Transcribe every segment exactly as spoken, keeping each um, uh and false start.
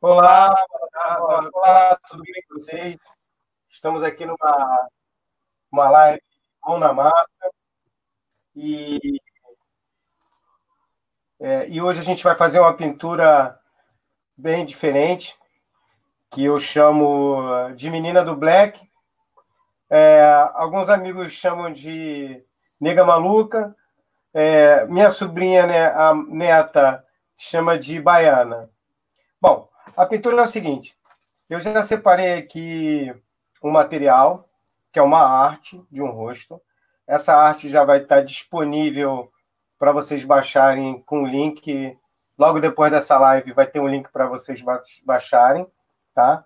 Olá, olá, olá, tudo bem com vocês? Estamos aqui numa uma live Mão na Massa e, é, e hoje a gente vai fazer uma pintura bem diferente, que eu chamo de Menina do Black. É, alguns amigos chamam de Nega Maluca. É, minha sobrinha, né, a neta, chama de Baiana. Bom, a pintura é o seguinte: eu já separei aqui um material, que é uma arte de um rosto. Essa arte já vai estar disponível para vocês baixarem com o link. Logo depois dessa live vai ter um link para vocês baixarem, tá?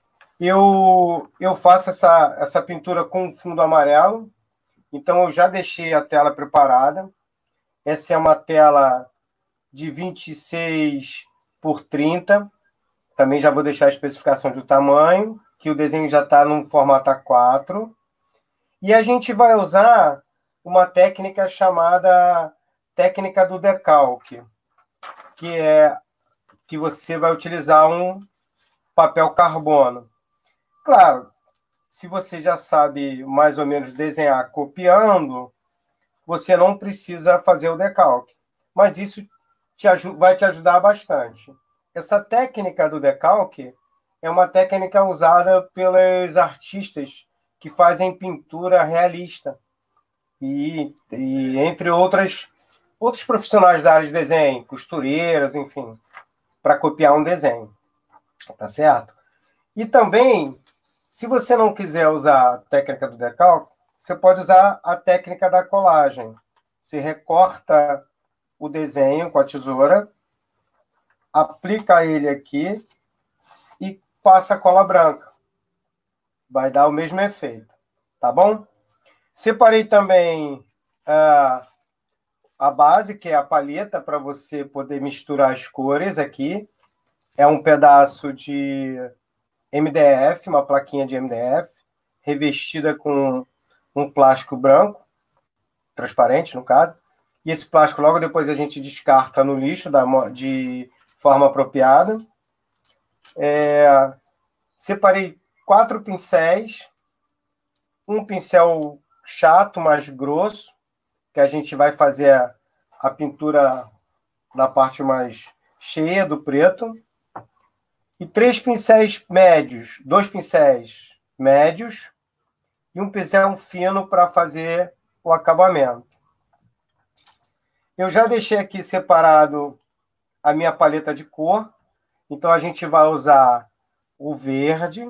Eu, eu faço essa, essa pintura com fundo amarelo, então eu já deixei a tela preparada. Essa é uma tela de vinte e seis por trinta. Também já vou deixar a especificação do tamanho, que o desenho já está no formato A quatro. E a gente vai usar uma técnica chamada técnica do decalque, que é que você vai utilizar um papel carbono. Claro, se você já sabe mais ou menos desenhar copiando, você não precisa fazer o decalque, mas isso te vai te ajudar bastante. Essa técnica do decalque é uma técnica usada pelos artistas que fazem pintura realista e, e entre outras outros profissionais da área de desenho, costureiras, enfim, para copiar um desenho, tá certo? E também, se você não quiser usar a técnica do decalque, você pode usar a técnica da colagem. Você recorta o desenho com a tesoura, aplica ele aqui e passa cola branca. Vai dar o mesmo efeito, tá bom? Separei também uh, a base, que é a palheta, para você poder misturar as cores aqui. É um pedaço de M D F, uma plaquinha de M D F, revestida com um plástico branco, transparente, no caso. E esse plástico, logo depois, a gente descarta no lixo da, de forma apropriada. É, separei quatro pincéis, um pincel chato, mais grosso, que a gente vai fazer a, a pintura na parte mais cheia do preto, e três pincéis médios, dois pincéis médios e um pincel fino para fazer o acabamento. Eu já deixei aqui separado a minha paleta de cor, então a gente vai usar o verde,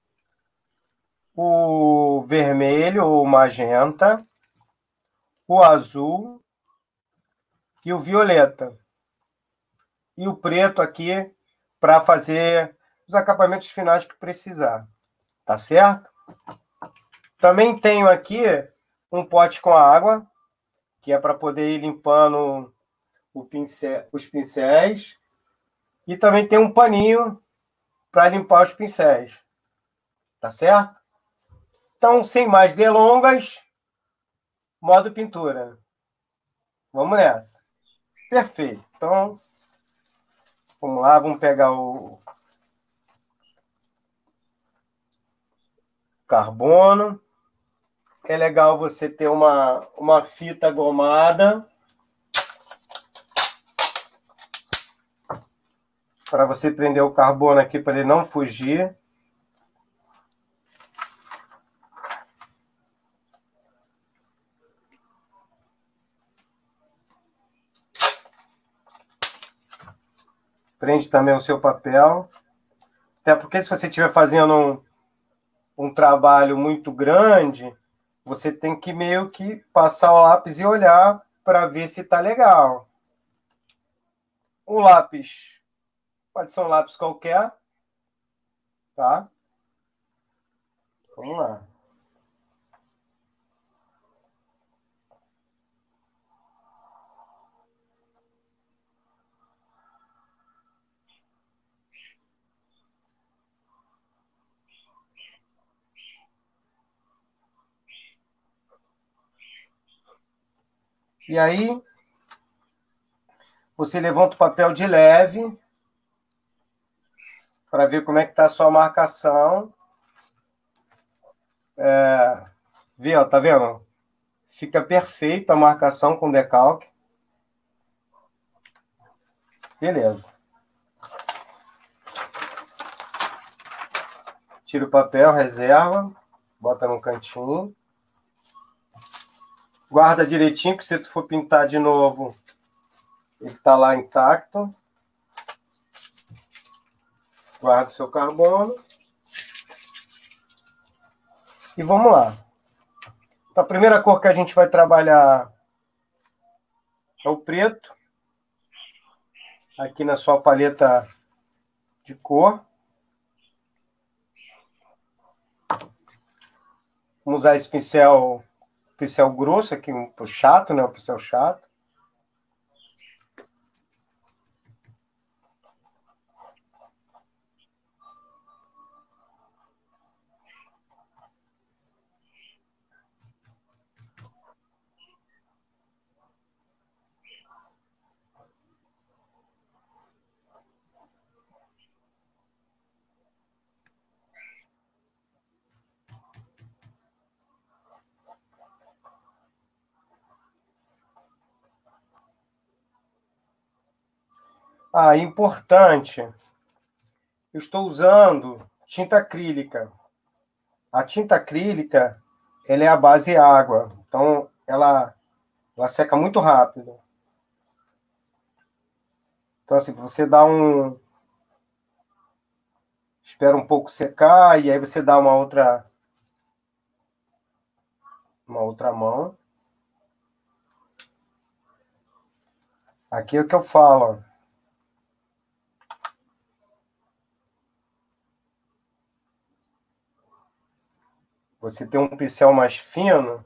o vermelho ou magenta, o azul e o violeta. E o preto aqui para fazer os acabamentos finais que precisar. Tá certo? Também tenho aqui um pote com água, que é para poder ir limpando o pincel, os pincéis. E também tem um paninho para limpar os pincéis. Tá certo? Então, sem mais delongas, modo pintura. Vamos nessa. Perfeito. Então, vamos lá, vamos pegar o carbono. É legal você ter uma, uma fita gomada para você prender o carbono aqui para ele não fugir. Prende também o seu papel. Até porque se você estiver fazendo um, um trabalho muito grande, você tem que meio que passar o lápis e olhar para ver se está legal. O lápis pode ser um lápis qualquer, tá? Vamos lá. E aí, você levanta o papel de leve para ver como é que está a sua marcação. É, vê, ó, tá vendo? Fica perfeita a marcação com decalque. Beleza. Tira o papel, reserva, bota no cantinho. Guarda direitinho, que se tu for pintar de novo, ele tá lá intacto. Guarda o seu carbono. E vamos lá. A primeira cor que a gente vai trabalhar é o preto. Aqui na sua paleta de cor. Vamos usar esse pincel, pincel grosso aqui, um chato, né? Um pincel chato. Ah, importante, eu estou usando tinta acrílica. A tinta acrílica, ela é a base água, então ela, ela seca muito rápido. Então, assim, você dá um... Espera um pouco secar, e aí você dá uma outra... Uma outra mão. Aqui é o que eu falo, ó. Você tem um pincel mais fino.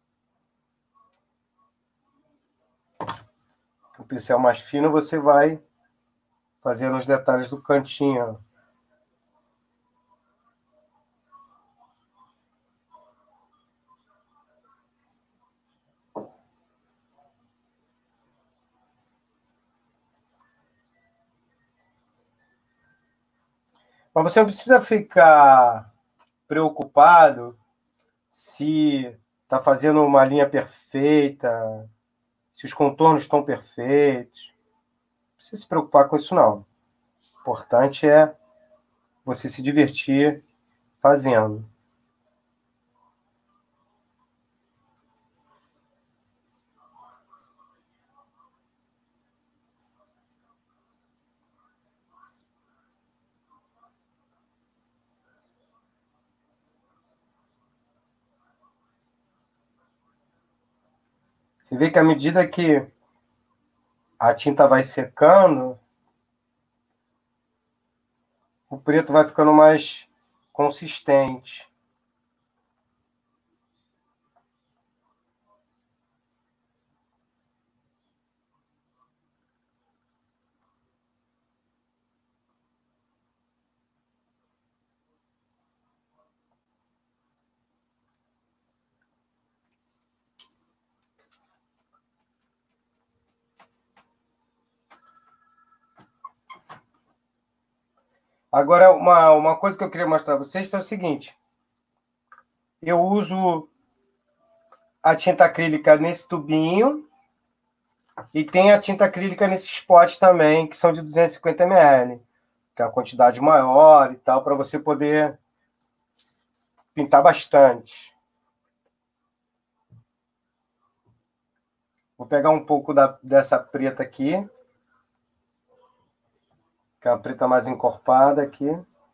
O pincel mais fino você vai fazendo os detalhes do cantinho. Mas você não precisa ficar preocupado se está fazendo uma linha perfeita, se os contornos estão perfeitos. Não precisa se preocupar com isso, não. O importante é você se divertir fazendo. Você vê que à medida que a tinta vai secando, o preto vai ficando mais consistente. Agora, uma, uma coisa que eu queria mostrar para vocês é o seguinte. Eu uso a tinta acrílica nesse tubinho e tem a tinta acrílica nesses potes também, que são de duzentos e cinquenta mililitros, que é uma quantidade maior e tal, para você poder pintar bastante. Vou pegar um pouco da, dessa preta aqui, que é uma preta mais encorpada aqui.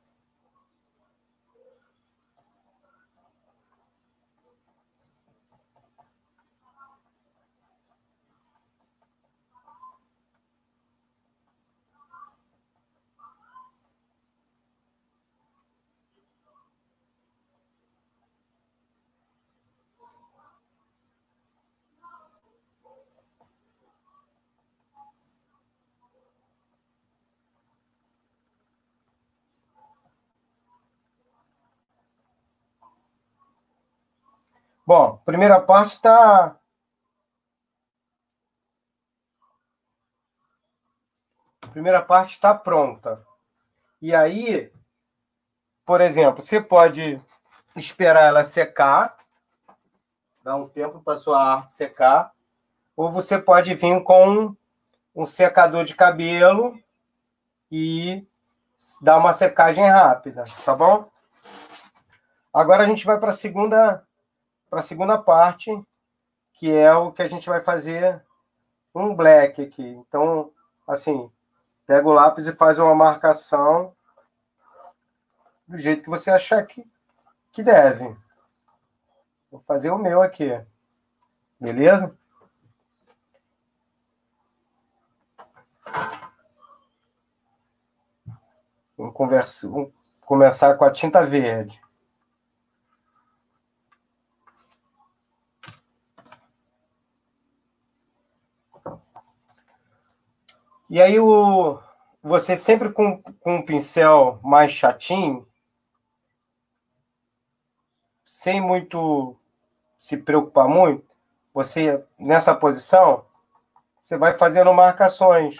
Bom, primeira parte está... Primeira parte está pronta. E aí, por exemplo, você pode esperar ela secar, dar um tempo para sua arte secar, ou você pode vir com um secador de cabelo e dar uma secagem rápida, tá bom? Agora a gente vai para a segunda, para a segunda parte, que é o que a gente vai fazer um black aqui. Então, assim, pega o lápis e faz uma marcação do jeito que você achar que, que deve. Vou fazer o meu aqui, beleza? Vamos, conversa, vamos começar com a tinta verde. E aí, o, você sempre com, com um pincel mais chatinho, sem muito se preocupar muito, você, nessa posição, você vai fazendo marcações.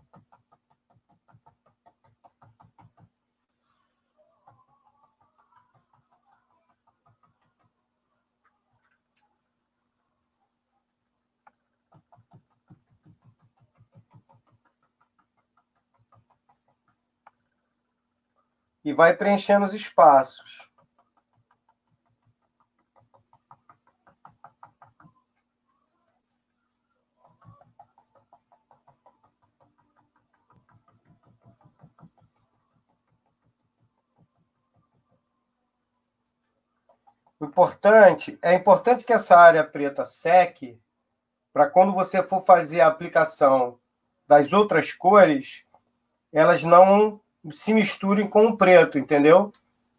E vai preenchendo os espaços. O importante, é importante que essa área preta seque, para quando você for fazer a aplicação das outras cores, elas não se misturem com o preto, entendeu?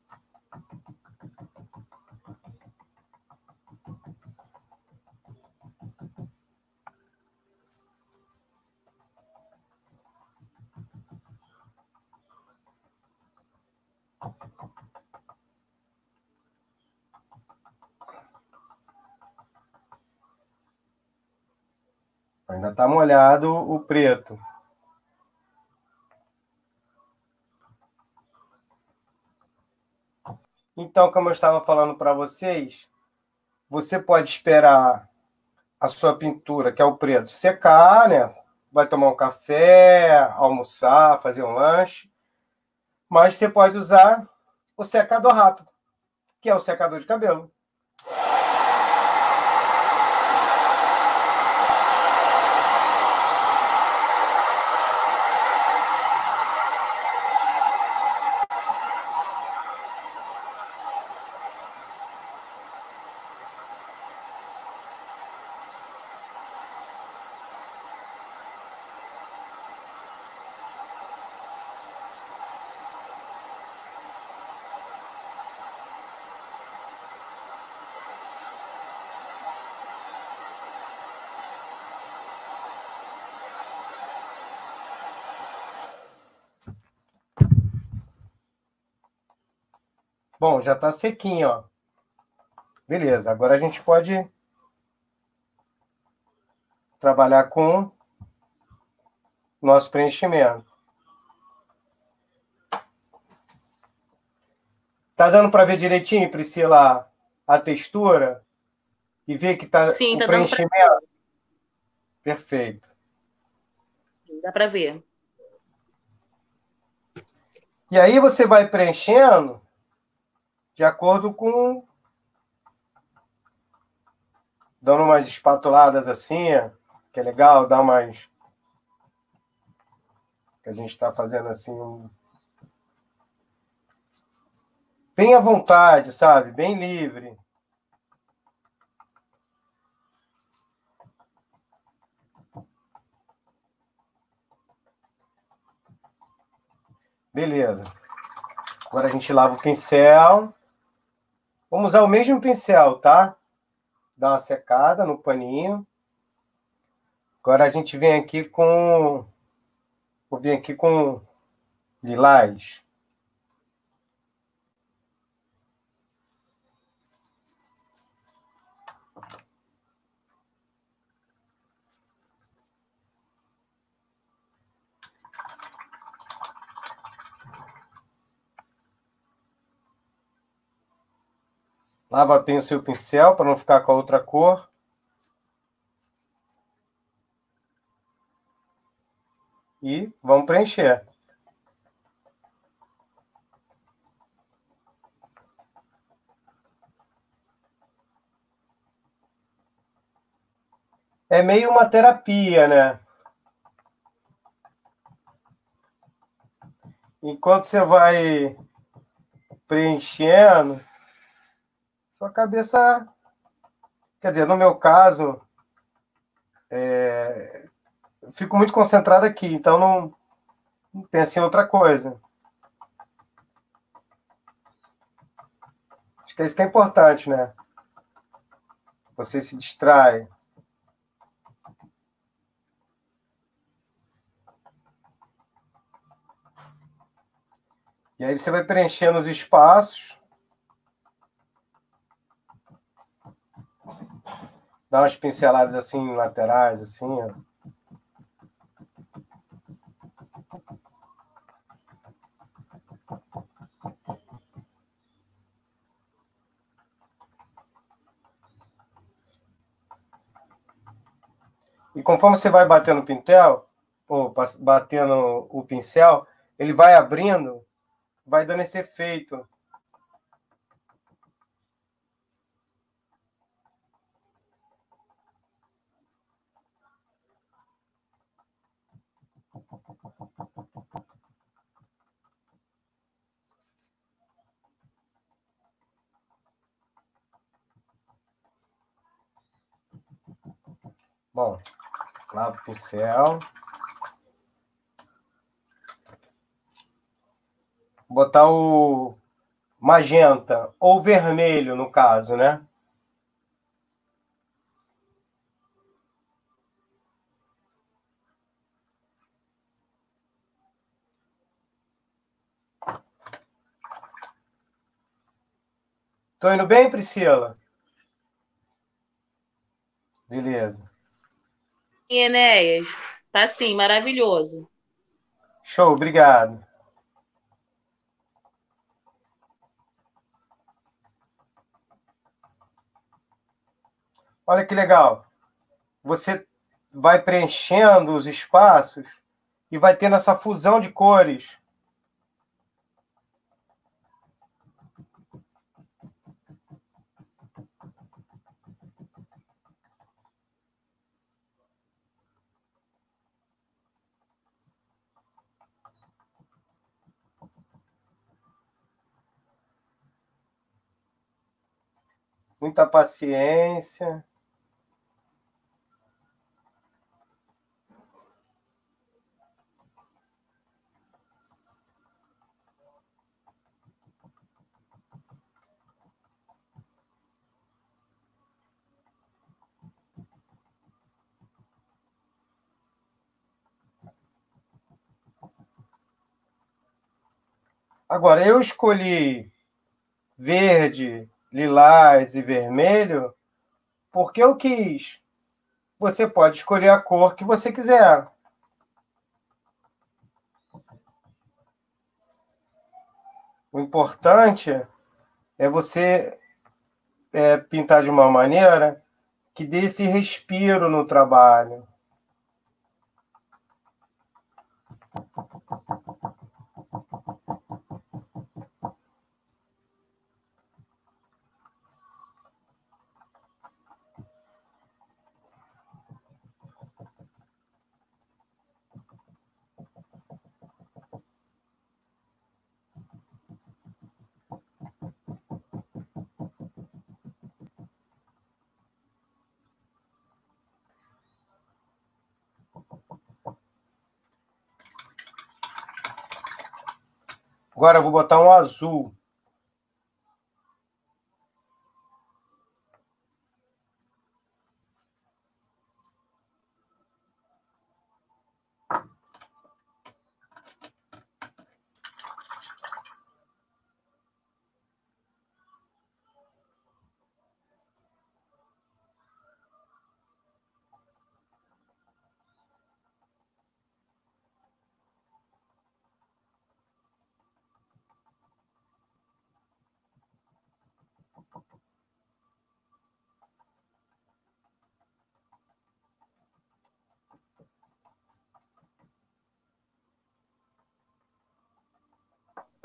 Ainda está molhado o preto. Então, como eu estava falando para vocês, você pode esperar a sua pintura, que é o preto, secar, né? Vai tomar um café, almoçar, fazer um lanche. Mas você pode usar o secador rápido, que é o secador de cabelo. Bom, já está sequinho, ó. Beleza, agora a gente pode trabalhar com nosso preenchimento. Tá dando para ver direitinho, Priscila, a textura? E ver que tá Sim, o tá dando pra... preenchimento? Perfeito. Dá pra ver. E aí você vai preenchendo de acordo com... Dando umas espatuladas assim, que é legal, dar umas... Que a gente está fazendo assim... Um... Bem à vontade, sabe? Bem livre. Beleza. Agora a gente lava o pincel. Vamos usar o mesmo pincel, tá? Dá uma secada no paninho. Agora a gente vem aqui com... Vou vir aqui com lilás. Lava bem o seu pincel para não ficar com a outra cor. E vamos preencher. É meio uma terapia, né? Enquanto você vai preenchendo, sua cabeça... Quer dizer, no meu caso, é, eu fico muito concentrado aqui, então não, não penso em outra coisa. Acho que é isso que é importante, né? Você se distrai. E aí você vai preenchendo os espaços. Dá umas pinceladas assim, laterais, assim, ó. E conforme você vai batendo o pincel, ou batendo o pincel, ele vai abrindo, vai dando esse efeito. Bom, lava o pincel. Botar o magenta, ou vermelho, no caso, né? Tô indo bem, Priscila? Beleza. E Enéas, tá assim, maravilhoso. Show, obrigado. Olha que legal. Você vai preenchendo os espaços e vai tendo essa fusão de cores. Muita paciência. Agora, eu escolhi verde, lilás e vermelho porque eu quis. Você pode escolher a cor que você quiser. O importante é você é, pintar de uma maneira que dê esse respiro no trabalho. Agora eu vou botar um azul.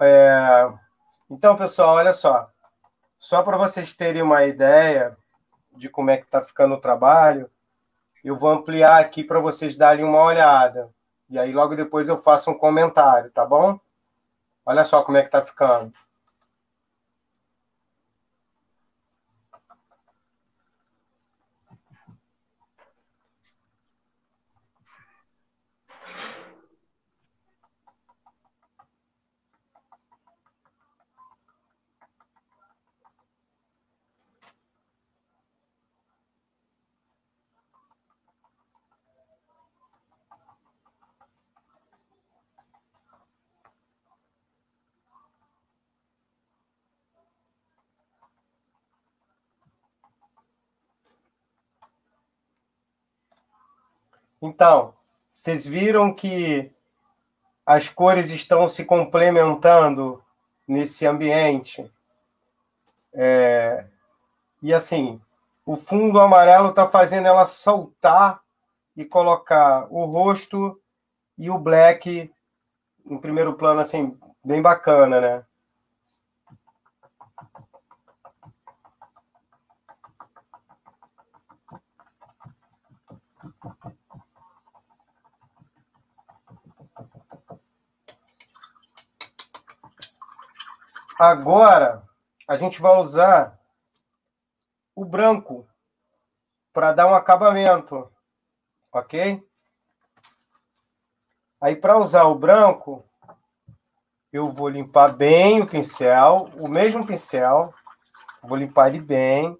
É... Então, pessoal, olha só. Só para vocês terem uma ideia de como é que está ficando o trabalho, eu vou ampliar aqui para vocês darem uma olhada. E aí, logo depois, eu faço um comentário, tá bom? Olha só como é que está ficando. Então, vocês viram que as cores estão se complementando nesse ambiente. É... E assim, o fundo amarelo está fazendo ela soltar e colocar o rosto e o black em primeiro plano, assim, bem bacana, né? Agora, a gente vai usar o branco para dar um acabamento, ok? Aí, para usar o branco, eu vou limpar bem o pincel, o mesmo pincel, vou limpar ele bem,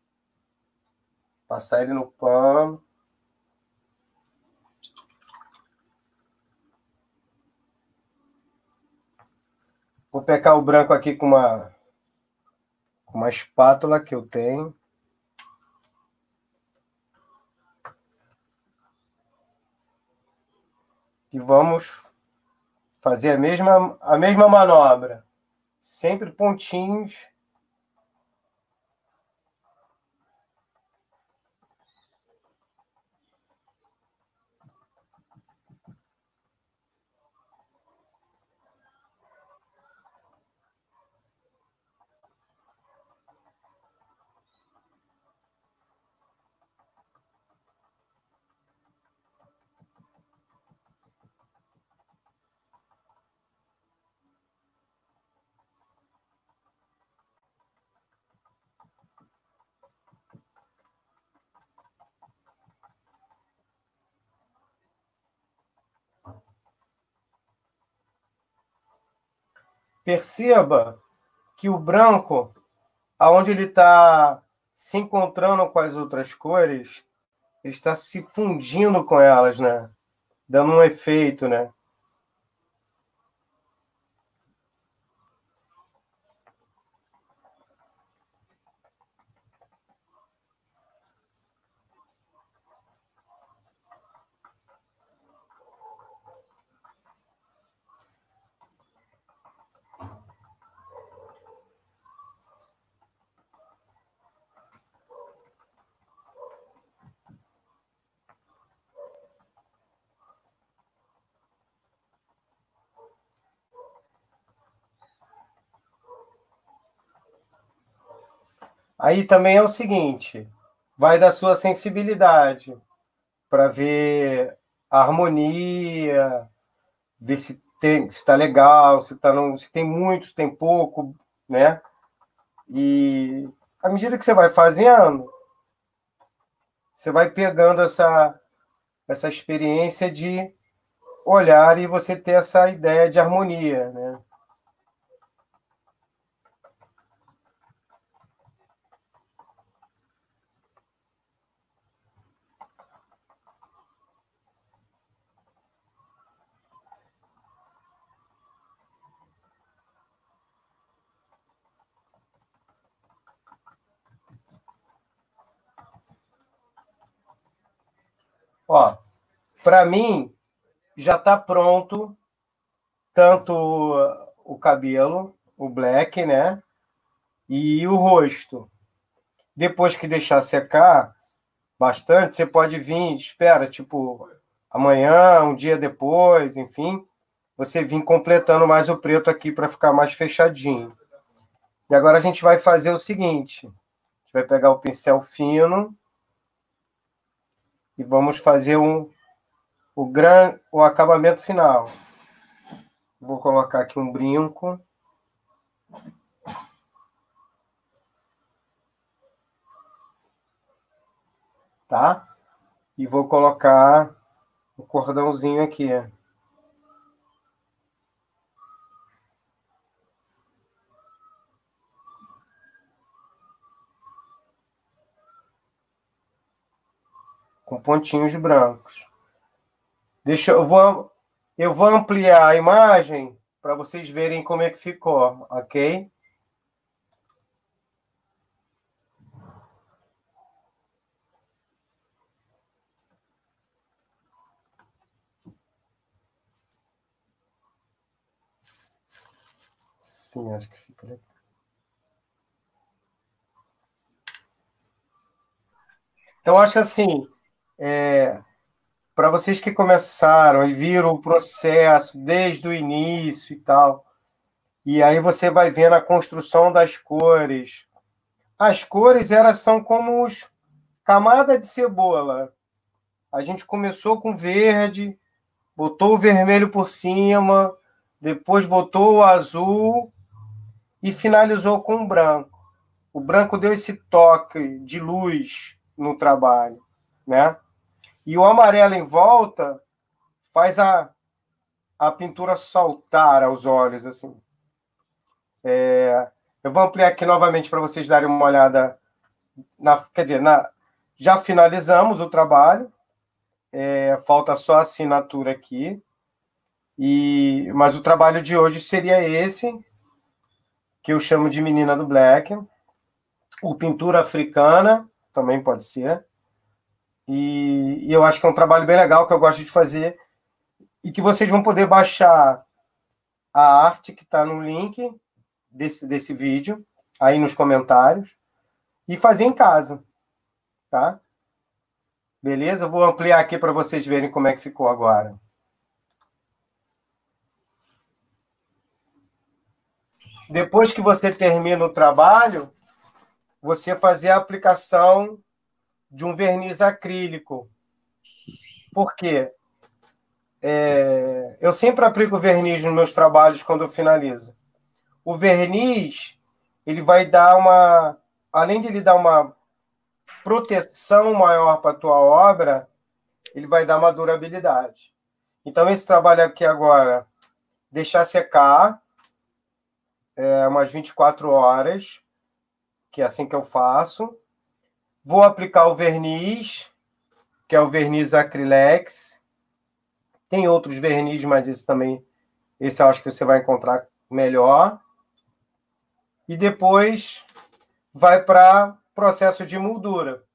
passar ele no pano. Vou pegar o branco aqui com uma, com uma espátula que eu tenho. E vamos fazer a mesma, a mesma manobra. Sempre pontinhos. Perceba que o branco, aonde ele está se encontrando com as outras cores, ele está se fundindo com elas, né? Dando um efeito, né? Aí também é o seguinte, vai da sua sensibilidade para ver a harmonia, ver se tem, se está legal, se tá não, se tem muito, se tem pouco, né? E à medida que você vai fazendo, você vai pegando essa essa experiência de olhar e você ter essa ideia de harmonia, né? Ó, para mim já está pronto tanto o cabelo, o black, né? E o rosto. Depois que deixar secar bastante, você pode vir, espera, tipo, amanhã, um dia depois, enfim, você vir completando mais o preto aqui para ficar mais fechadinho. E agora a gente vai fazer o seguinte. A gente vai pegar o pincel fino e vamos fazer um, o, gran, o acabamento final. Vou colocar aqui um brinco. Tá? E vou colocar o cordãozinho aqui. Com pontinhos brancos. Deixa eu vou eu vou ampliar a imagem para vocês verem como é que ficou, ok? Sim, acho que fica legal. Então, acho assim, é, para vocês que começaram e viram o processo desde o início e tal, e aí você vai vendo a construção das cores. As cores, elas são como os camada de cebola. A gente começou com verde, botou o vermelho por cima, depois botou o azul e finalizou com o branco. O branco deu esse toque de luz no trabalho, né? E o amarelo em volta faz a, a pintura saltar aos olhos, assim. É, eu vou ampliar aqui novamente para vocês darem uma olhada. Na, quer dizer, na, já finalizamos o trabalho, é, falta só a assinatura aqui. E, mas o trabalho de hoje seria esse, que eu chamo de Menina do Black. O pintura africana, também pode ser. E, e eu acho que é um trabalho bem legal, que eu gosto de fazer, e que vocês vão poder baixar a arte que está no link desse, desse vídeo, aí nos comentários, e fazer em casa, tá? Beleza? Eu vou ampliar aqui para vocês verem como é que ficou agora. Depois que você termina o trabalho, você fazer a aplicação de um verniz acrílico. Por quê? É, eu sempre aplico verniz nos meus trabalhos quando eu finalizo. O verniz, ele vai dar uma... Além de ele dar uma proteção maior para a tua obra, ele vai dar uma durabilidade. Então, esse trabalho aqui agora, deixar secar é, umas vinte e quatro horas, que é assim que eu faço. Vou aplicar o verniz, que é o verniz Acrylex. Tem outros verniz, mas esse também, esse eu acho que você vai encontrar melhor. E depois vai para processo de moldura.